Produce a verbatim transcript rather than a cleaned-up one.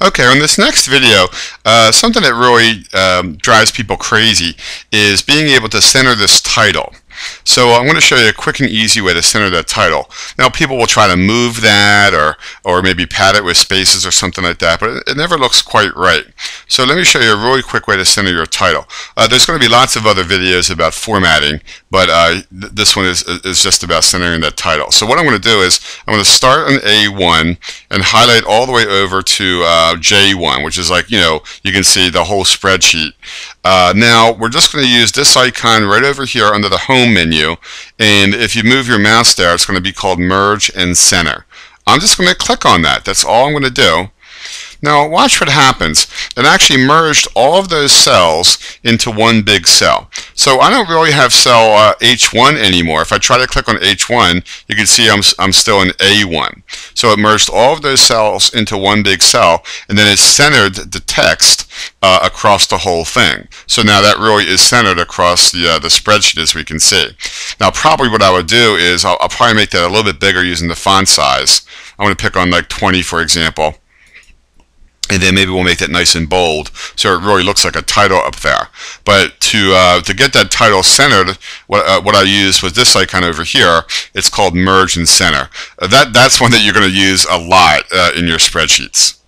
Okay, on this next video, uh, something that really um, drives people crazy is being able to center this title. So I'm going to show you a quick and easy way to center that title. Now people will try to move that or, or maybe pad it with spaces or something like that, but it, it never looks quite right. So let me show you a really quick way to center your title. Uh, there's going to be lots of other videos about formatting, but uh, th this one is, is just about centering that title. So what I'm going to do is I'm going to start on A one and highlight all the way over to uh, J one, which is like, you know, you can see the whole spreadsheet. Uh, now we're just going to use this icon right over here under the home menu, and if you move your mouse there, it's going to be called merge and center. I'm just going to click on that. That's all I'm going to do. Now watch what happens. It actually merged all of those cells into one big cell. So I don't really have cell uh, H one anymore. If I try to click on H one, you can see I'm, I'm still in A one. So it merged all of those cells into one big cell, and then it centered the text uh, across the whole thing. So now that really is centered across the, uh, the spreadsheet, as we can see. Now probably what I would do is I'll, I'll probably make that a little bit bigger using the font size. I'm going to pick on like twenty, for example. And then maybe we'll make that nice and bold so it really looks like a title up there. But to uh, to get that title centered, what, uh, what I use was this icon over here. It's called Merge and Center. Uh, that, that's one that you're going to use a lot uh, in your spreadsheets.